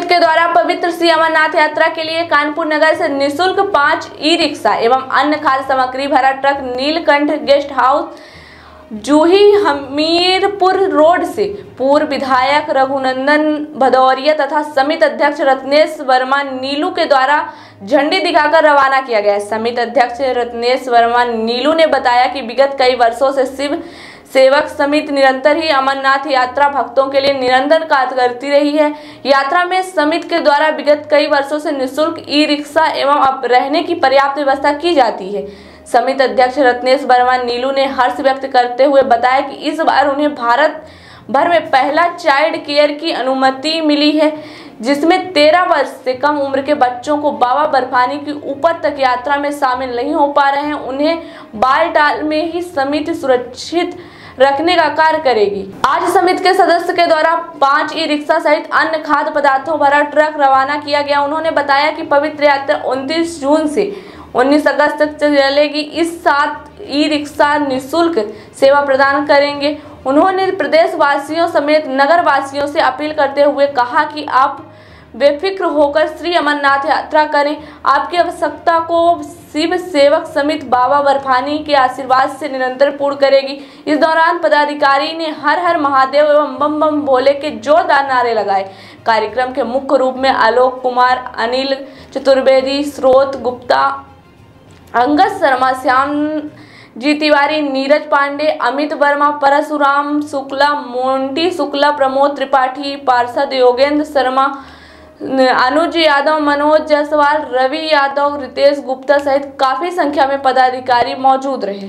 समिति के द्वारा पवित्र श्री अमरनाथ यात्रा के लिए कानपुर नगर से निःशुल्क 5 ई-रिक्शा एवं अन्य खाद्य सामग्री भरा truck Neelkanth guest house Juhi Hamirpur road से पूर्व विधायक रघुनंदन भदौरिया तथा समिति अध्यक्ष रत्नेश वर्मा नीलू के द्वारा झंडी दिखाकर रवाना किया गया। समिति अध्यक्ष रत्नेश वर्मा नीलू ने बताया कि विगत कई वर्षों से शिव सेवक समिति निरंतर ही अमरनाथ यात्रा भक्तों के लिए निरंतर कार्य करती रही है। यात्रा में समिति के द्वारा विगत कई वर्षों से निःशुल्क ई-रिक्शा एवं अब रहने की पर्याप्त व्यवस्था की जाती है। समिति अध्यक्ष रत्नेश वर्मा नीलू ने हर्ष व्यक्त करते हुए बताया कि इस बार उन्हें भारत भर में पहला चाइल्ड केयर की अनुमति मिली है, जिसमें 13 वर्ष से कम उम्र के बच्चों को बाबा बर्फानी की ऊपर तक यात्रा में शामिल नहीं हो पा रहे हैं। उन्हें बालटाल में ही समिति सुरक्षित रखने का कार्य करेगी। आज समिति के सदस्य के द्वारा 5 ई-रिक्शा सहित अन्य खाद्य पदार्थों भरा ट्रक रवाना किया गया। उन्होंने बताया कि पवित्र यात्रा 29 जून से 19 अगस्त तक चलेगी। इस 7 ई-रिक्शा निःशुल्क सेवा प्रदान करेंगे। उन्होंने प्रदेश वासियों समेत नगर वासियों से अपील करते हुए कहा कि आप बेफिक्र होकर श्री अमरनाथ यात्रा करें। आपकी आवश्यकता को शिव सेवक समिति बाबा बर्फानी के आशीर्वाद से निरंतर पूर्ण करेगी। इस दौरान पदाधिकारी ने हर हर महादेव एवं बम बम भोले के जोरदार नारे लगाए। कार्यक्रम के मुख्य रूप में आलोक कुमार, अनिल चतुर्वेदी, स्रोत गुप्ता, अंगद शर्मा, श्याम जी तिवारी, नीरज पांडे, अमित वर्मा, परशुराम शुक्ला, मोंटी शुक्ला, प्रमोद त्रिपाठी, पार्षद योगेंद्र शर्मा, अनुज यादव, मनोज जायसवाल, रवि यादव, रितेश गुप्ता सहित काफी संख्या में पदाधिकारी मौजूद रहे।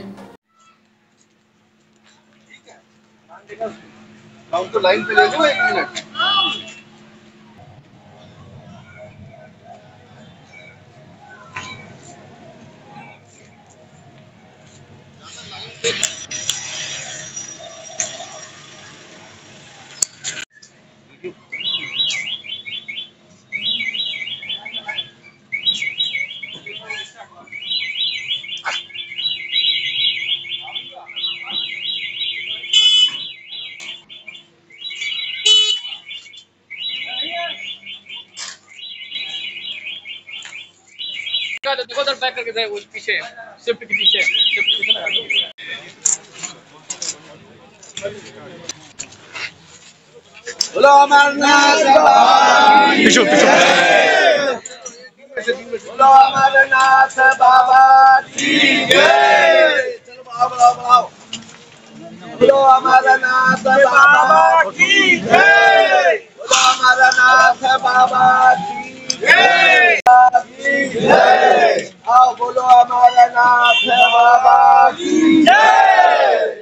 तो लाइन पे ले लो 1 मिनट। देखो उधर बैक करके उस पीछे शिफ्ट के पीछे लगा दो। बोलो अमरनाथ बाबा की जय। बोलो अमरनाथ बाबा की जय। चलो बाबा बोलो अमरनाथ बाबा की जय। बोलो अमरनाथ बाबा की जय। आओ बोलो अमरनाथ बाबा की जय।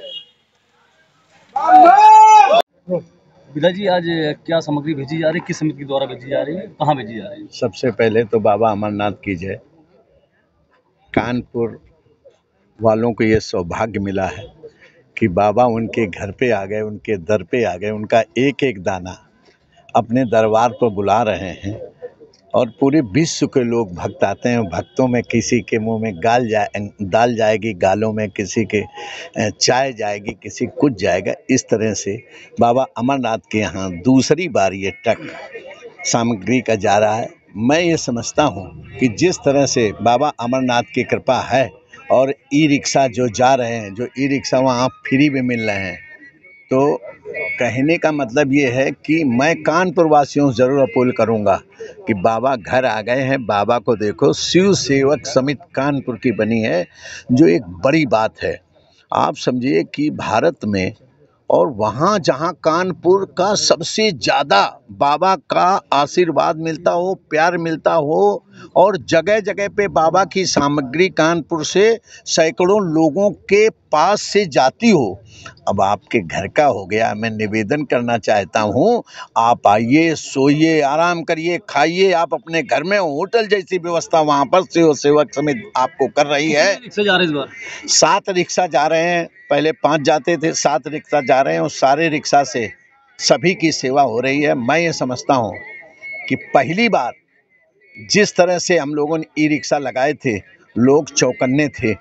विदा जी, आज क्या सामग्री भेजी जा रही है, किस समिति के द्वारा भेजी जा रही है, कहाँ भेजी जा रही है? सबसे पहले तो बाबा अमरनाथ की जय। कानपुर वालों को ये सौभाग्य मिला है कि बाबा उनके घर पे आ गए, उनके दर पे आ गए, उनका एक एक दाना अपने दरबार पर बुला रहे हैं और पूरे विश्व के लोग भक्त आते हैं। भक्तों में किसी के मुंह में दाल जाएगी, गालों में किसी के चाय जाएगी, किसी कुछ जाएगा। इस तरह से बाबा अमरनाथ के यहाँ दूसरी बार ये ट्रक सामग्री का जा रहा है। मैं ये समझता हूँ कि जिस तरह से बाबा अमरनाथ की कृपा है और ई-रिक्शा जो जा रहे हैं, जो ई-रिक्शा वहाँ फ्री में मिल रहे हैं, तो कहने का मतलब ये है कि मैं कानपुर वासियों से ज़रूर अपील करूँगा कि बाबा घर आ गए हैं। बाबा को देखो, शिव सेवक समिति कानपुर की बनी है, जो एक बड़ी बात है। आप समझिए कि भारत में और वहाँ जहाँ कानपुर का सबसे ज़्यादा बाबा का आशीर्वाद मिलता हो, प्यार मिलता हो, और जगह जगह पे बाबा की सामग्री कानपुर से सैकड़ों लोगों के पास से जाती हो। अब आपके घर का हो गया, मैं निवेदन करना चाहता हूँ, आप आइए, सोइए, आराम करिए, खाइए। आप अपने घर में होटल जैसी व्यवस्था वहाँ पर सेवक समिति आपको कर रही है। रिक्शा जा रहे हैं इस बार? 7 रिक्शा जा रहे हैं। पहले 5 जाते थे, 7 रिक्शा जा रहे हैं और सारे रिक्शा से सभी की सेवा हो रही है। मैं ये समझता हूँ कि पहली बार जिस तरह से हम लोगों ने ई-रिक्शा लगाए थे, लोग चौकन्ने थे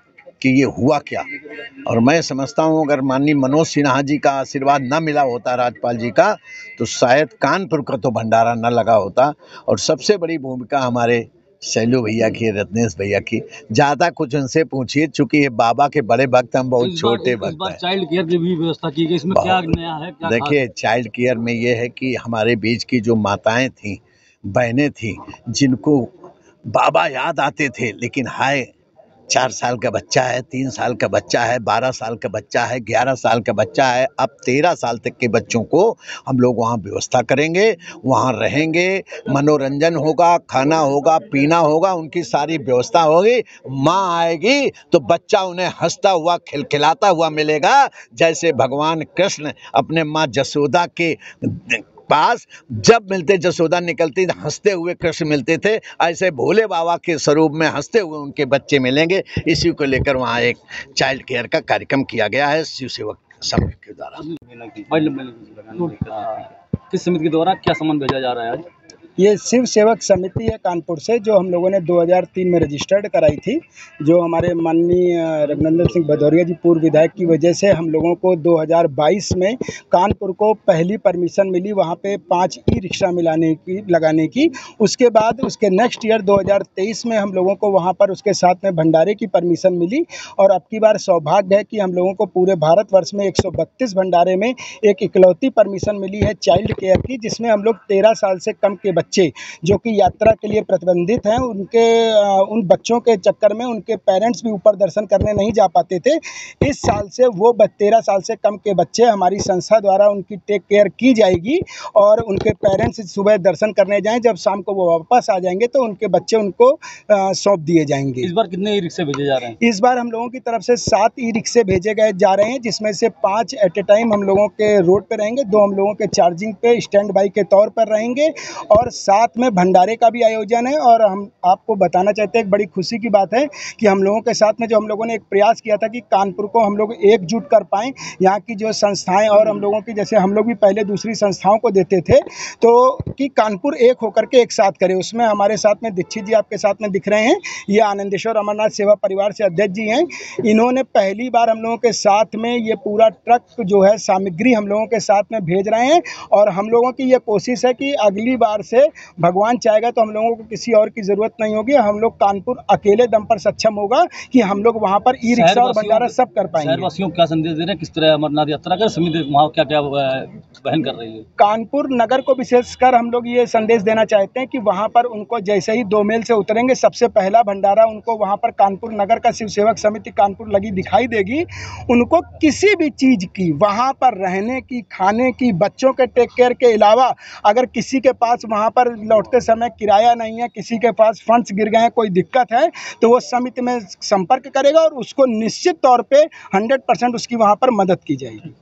कि ये हुआ क्या। और मैं समझता हूँ अगर माननीय मनोज सिन्हा जी का आशीर्वाद न मिला होता राज्यपाल जी का, तो शायद कानपुर का तो भंडारा न लगा होता। और सबसे बड़ी भूमिका हमारे शैलू भैया की, रत्नेश भैया की। ज़्यादा कुछ उनसे पूछिए, चूँकि ये बाबा के बड़े भक्त, हम बहुत छोटे भक्त हैं। चाइल्ड केयर की भी व्यवस्था की गई, इसमें क्या नया है? क्या देखिए, चाइल्ड केयर में ये है कि हमारे बीच की जो माताएं थीं, बहनें थीं, जिनको बाबा याद आते थे, लेकिन हाय 4 साल का बच्चा है, 3 साल का बच्चा है, 12 साल का बच्चा है, 11 साल का बच्चा है, अब 13 साल तक के बच्चों को हम लोग वहाँ व्यवस्था करेंगे, वहाँ रहेंगे, मनोरंजन होगा, खाना होगा, पीना होगा, उनकी सारी व्यवस्था होगी। माँ आएगी तो बच्चा उन्हें हंसता हुआ, खिलखिलाता हुआ मिलेगा, जैसे भगवान कृष्ण अपने माँ जसोदा के पास जब मिलते, जसोदा निकलती हंसते हुए कृष्ण मिलते थे, ऐसे भोले बाबा के स्वरूप में हंसते हुए उनके बच्चे मिलेंगे। इसी को लेकर वहाँ एक चाइल्ड केयर का कार्यक्रम किया गया है शिव सेवक समिति के द्वारा। किस समिति के द्वारा क्या सामान भेजा जा रहा है आज? ये शिव सेवक समिति है कानपुर से, जो हम लोगों ने 2003 में रजिस्टर्ड कराई थी। जो हमारे माननीय रघुनंदन सिंह भदौरिया जी पूर्व विधायक की वजह से हम लोगों को 2022 में कानपुर को पहली परमिशन मिली वहाँ पे 5 ई-रिक्शा लगाने की। उसके बाद उसके नेक्स्ट ईयर 2023 में हम लोगों को वहाँ पर उसके साथ में भंडारे की परमिशन मिली। और अब की बार सौभाग्य है कि हम लोगों को पूरे भारतवर्ष में 132 भंडारे में एक इकलौती परमिशन मिली है चाइल्ड केयर की, जिसमें हम लोग 13 साल से कम के बच्चे जो कि यात्रा के लिए प्रतिबंधित हैं, उन बच्चों के चक्कर में उनके पेरेंट्स भी ऊपर दर्शन करने नहीं जा पाते थे। इस साल से वो 13 साल से कम के बच्चे हमारी संस्था द्वारा उनकी टेक केयर की जाएगी और उनके पेरेंट्स सुबह दर्शन करने जाएं, जब शाम को वो वापस आ जाएंगे तो उनके बच्चे उनको सौंप दिए जाएंगे। इस बार कितने ई रिक्शे भेजे जा रहे हैं? इस बार हम लोगों की तरफ से 7 ई रिक्शे भेजे गए जा रहे हैं, जिसमें से 5 एट ए टाइम हम लोगों के रोड पे रहेंगे, 2 हम लोगों के चार्जिंग पे स्टैंड बाई के तौर पर रहेंगे और साथ में भंडारे का भी आयोजन है। और हम आपको बताना चाहते हैं, एक बड़ी खुशी की बात है कि हम लोगों के साथ में जो हम लोगों ने एक प्रयास किया था कि कानपुर को हम लोग एकजुट कर पाएँ, यहाँ की जो संस्थाएं और हम लोगों की, जैसे हम लोग भी पहले दूसरी संस्थाओं को देते थे, तो कि कानपुर एक होकर के एक साथ करे। उसमें हमारे साथ में दीक्षित जी आपके साथ में दिख रहे हैं, ये आनंदेश्वर अमरनाथ सेवा परिवार से अध्यक्ष जी हैं। इन्होंने पहली बार हम लोगों के साथ में ये पूरा ट्रक जो है सामग्री हम लोगों के साथ में भेज रहे हैं। और हम लोगों की ये कोशिश है कि अगली बार से भगवान चाहेगा तो हम लोगों को किसी और की ज़रूरत नहीं होगी। हम लोग कानपुर अकेले दम पर सक्षम होगा कि हम लोग वहाँ पर ई रिक्शा और भंडारा सब कर पाएंगे। शहरवासियों को क्या संदेश दे रहे हैं, किस तरह अमरनाथ यात्रा कर समिति वहाँ क्या क्या वहन कर रही है? कानपुर नगर को विशेषकर हम लोग ये संदेश देना चाहते हैं कि वहाँ पर उनको जैसे ही 2 मील से उतरेंगे, सबसे पहला भंडारा उनको वहाँ पर कानपुर नगर का शिव सेवक समिति कानपुर लगी दिखाई देगी। उनको किसी भी चीज़ की, वहाँ पर रहने की, खाने की, बच्चों के टेक केयर के अलावा अगर किसी के पास वहाँ पर लौटते समय किराया नहीं है, किसी के पास फंड्स गिर गए हैं, कोई दिक्कत है, तो वो समिति में संपर्क करेगा और उसको निश्चित तौर पे 100% उसकी वहाँ पर मदद की जाएगी।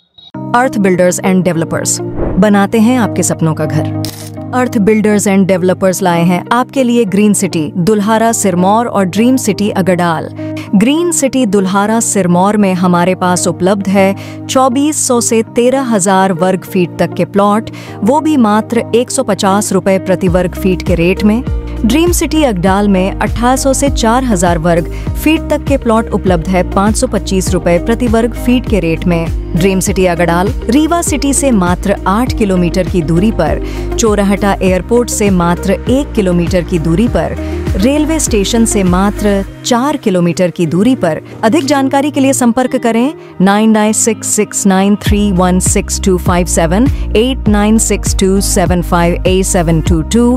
अर्थ बिल्डर्स एंड डेवलपर्स बनाते हैं आपके सपनों का घर। अर्थ बिल्डर्स एंड डेवलपर्स लाए हैं आपके लिए ग्रीन सिटी दुल्हारा सिरमौर और dream city Agardal. Green city Dulhara Sirmaur में हमारे पास उपलब्ध है 2400 से 13,000 वर्ग फीट तक के प्लॉट, वो भी मात्र 150 रुपए प्रति वर्ग फीट के रेट में। ड्रीम सिटी अगडाल में 1800 से 4000 वर्ग फीट तक के प्लॉट उपलब्ध है 525 रुपए प्रति वर्ग फीट के रेट में। Dream city Agdal Rewa city से मात्र 8 किलोमीटर की दूरी पर, चोराहटा एयरपोर्ट से मात्र 1 किलोमीटर की दूरी पर, रेलवे स्टेशन से मात्र 4 किलोमीटर की दूरी पर। अधिक जानकारी के लिए संपर्क करें 9966931627, 8962758722,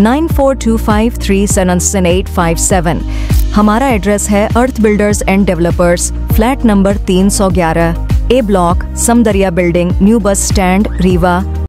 9425377857। हमारा एड्रेस है earth builders and developers, flat number 311, A block, Samdariya building, new bus stand, Rewa.